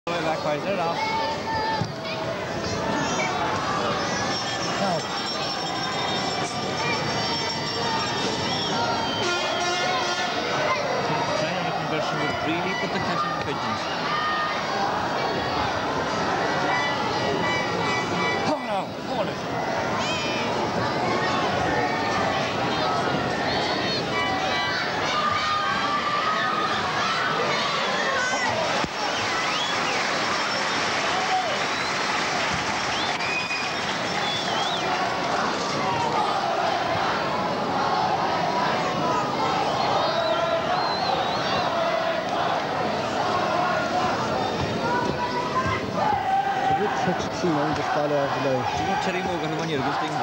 Back by it off. No. Trying to conversion would really put the catch in the pigeons. Oh no, hold it. Simon just fell off the line. Do you know Terry Morgan when you're good thing?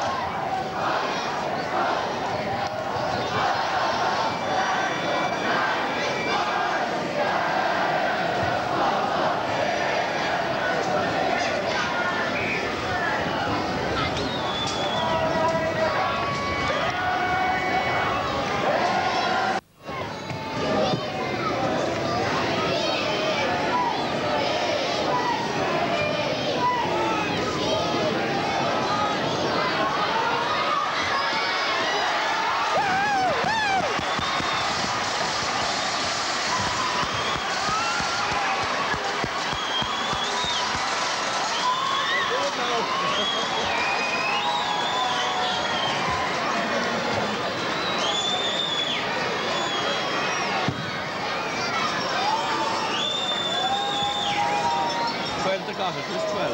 Got it, it was 12.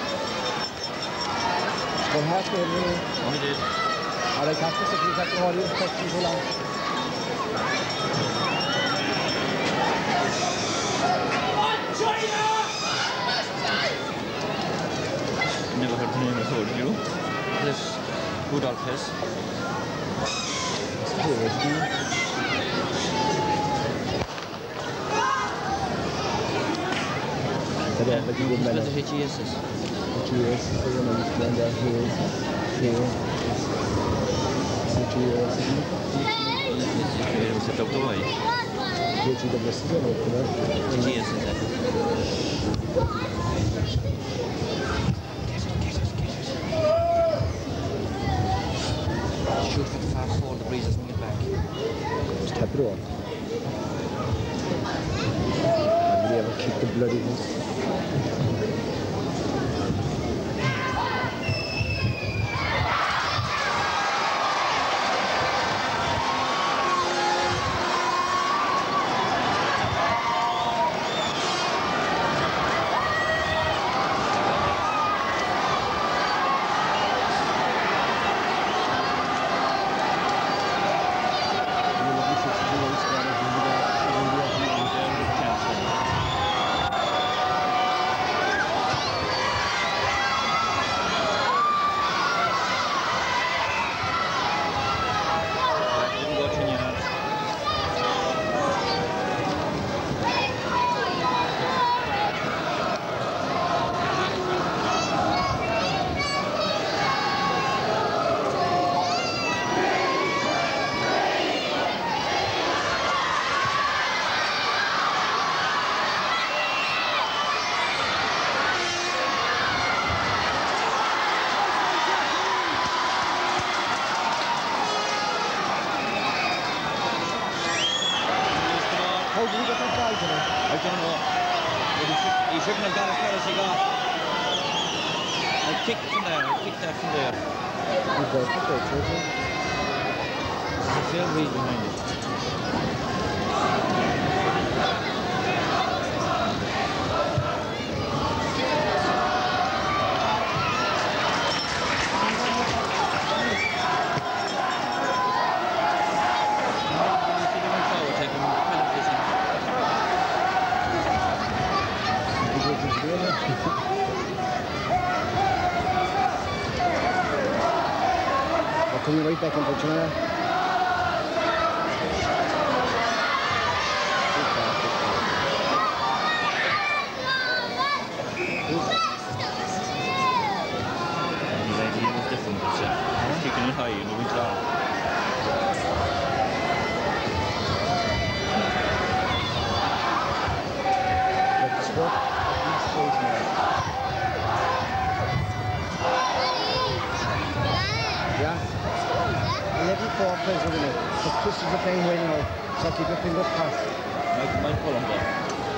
Well, half the minute. Oh, he did. I like after the second half, all you expect to go long. Never heard the name before, did you? This good old place. It's PBC. Yeah, but you would manage. Let's HES. HES, so you know, it's down there, here, HES is up the way. HES is it? Shoot for the fast forward, the breeze doesn't get back. Just tap it on. They ever kick the bloody house. I don't know. He shouldn't have got as far as he got. I kicked from there. I kicked that from there. I feel really behind it. Coming right back into China. His idea was different, but he's kicking it high and moving down. Let's go. 4 plays with it. The Christians are playing well now. So keep your fingers crossed. Might pull him there.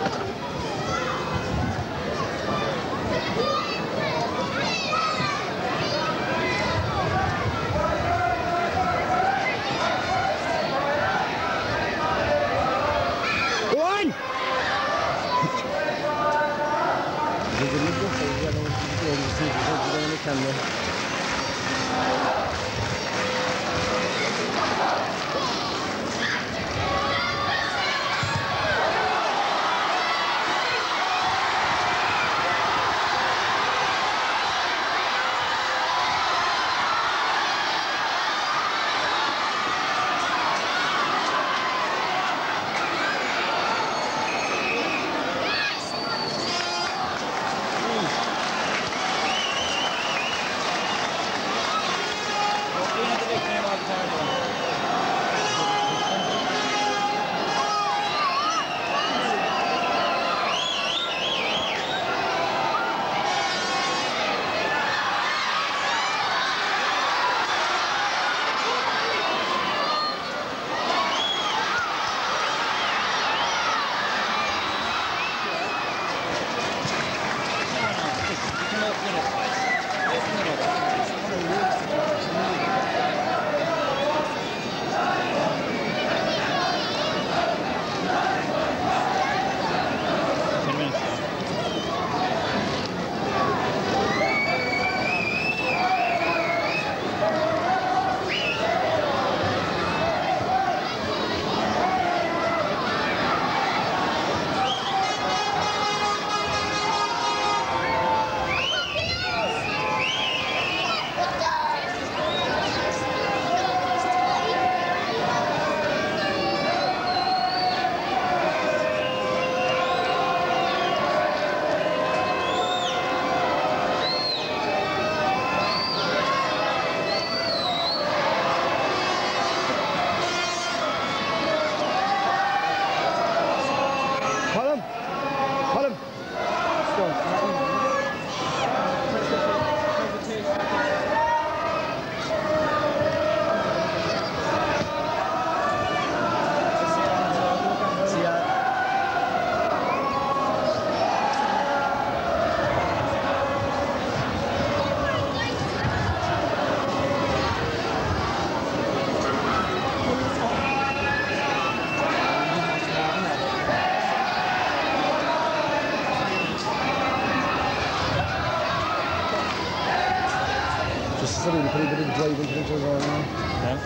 Put a bit of drive into it as well now. Yeah.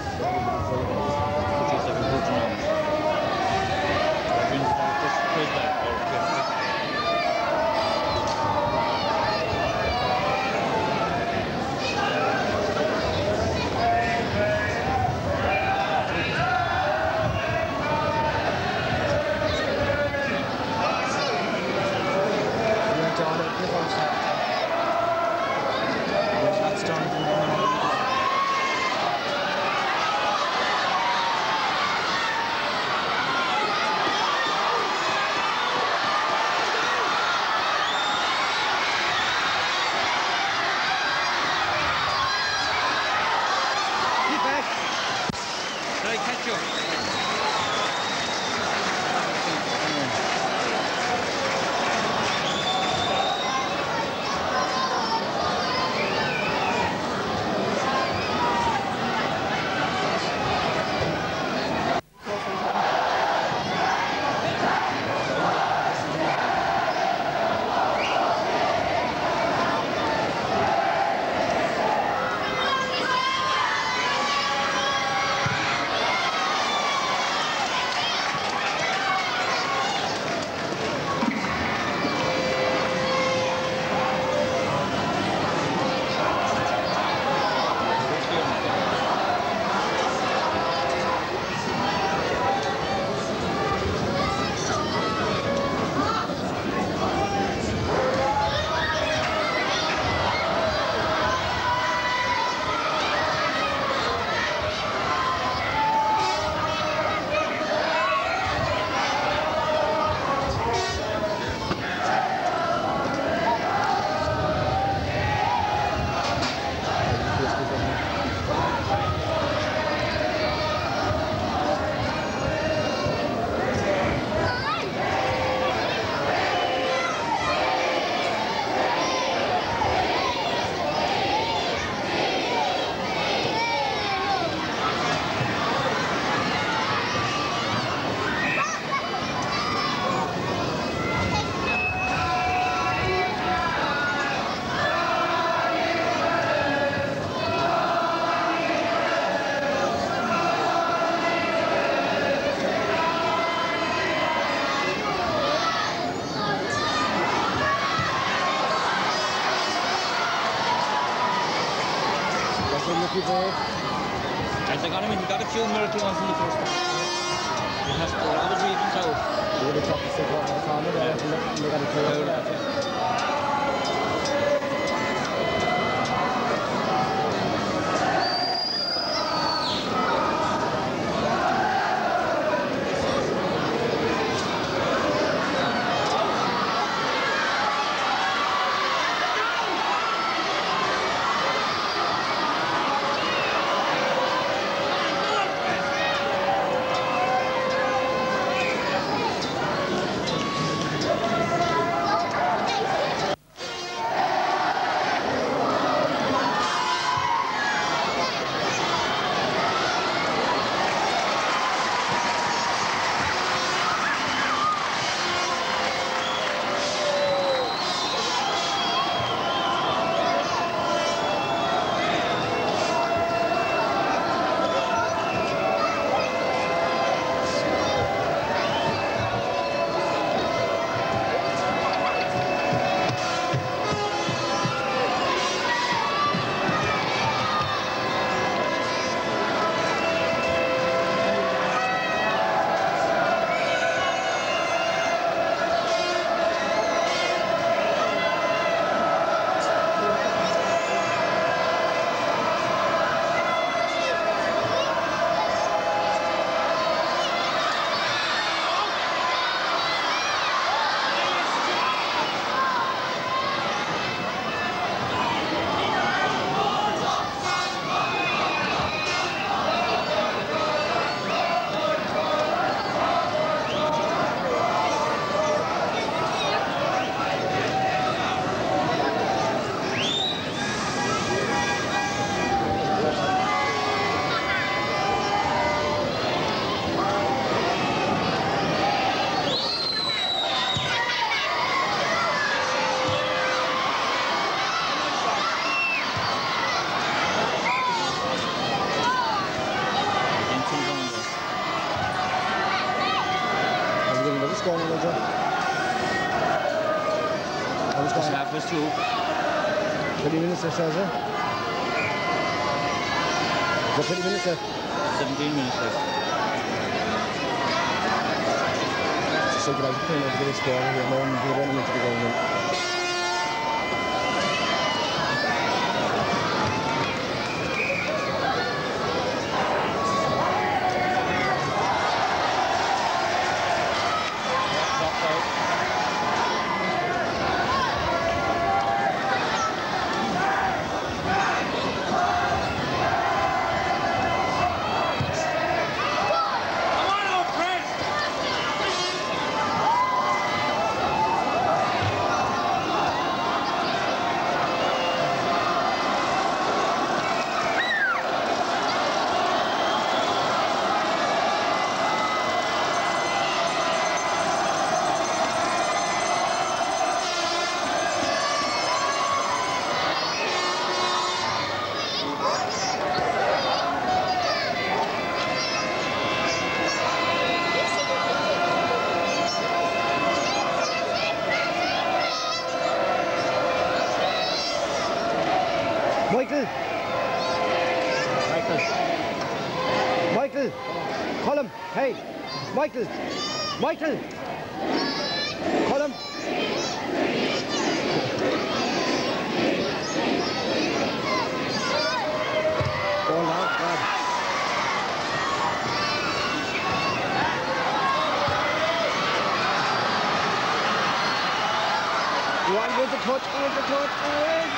Put yourself in good now. Push back. lucky break. And they got him in, he got a few miracle ones in the first half. He has to, I was reading so. Really tough to stick out the corner there, and they got a clear. Half was 2. 20 minutes or so, is it? Is it 20 minutes left? 17 minutes left. Just like I was playing over the score, and we're going to run into the goal now. Michael, call him. Hey, Michael, call him. Go now, God. You want to go to touch,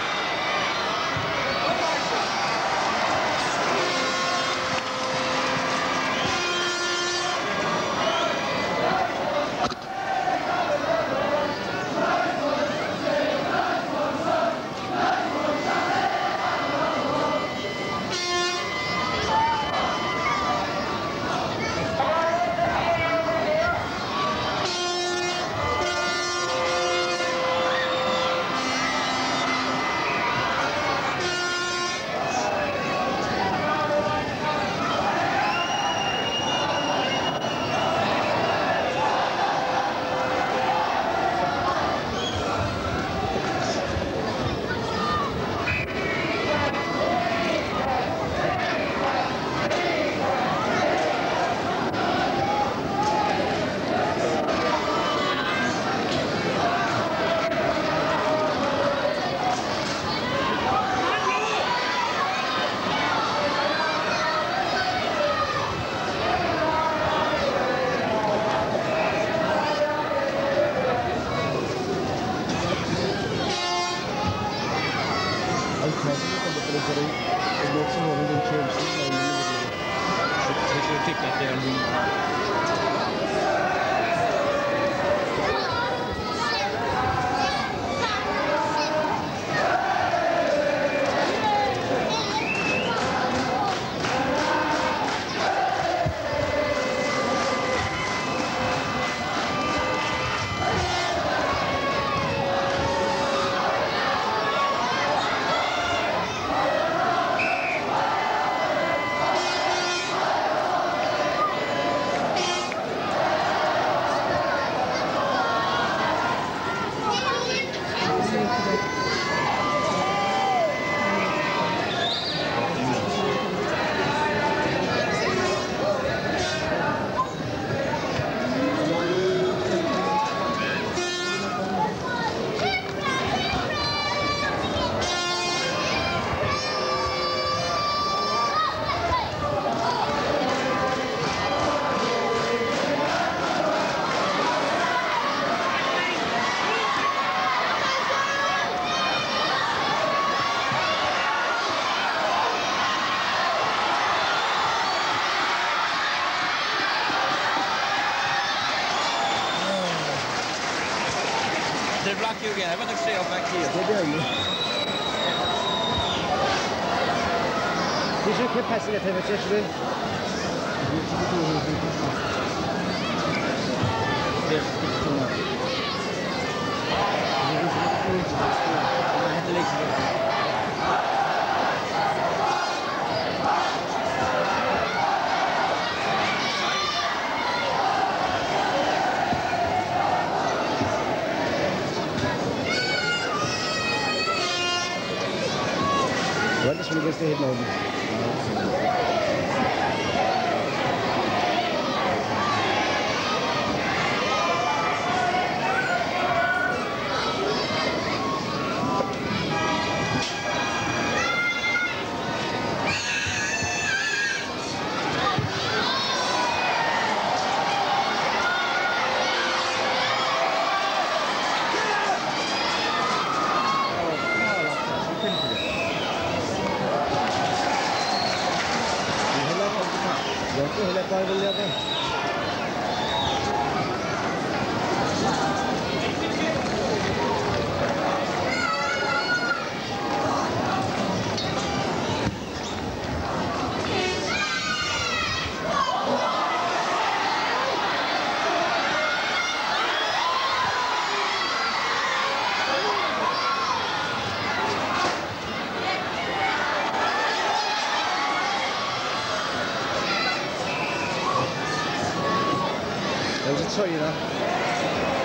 sorry. There's lots of running in terms of should take that there and win. They block you again. I'm going to stay off back here. They do. Did you keep passing it over to Well, this one against the head now. Sorry, you know.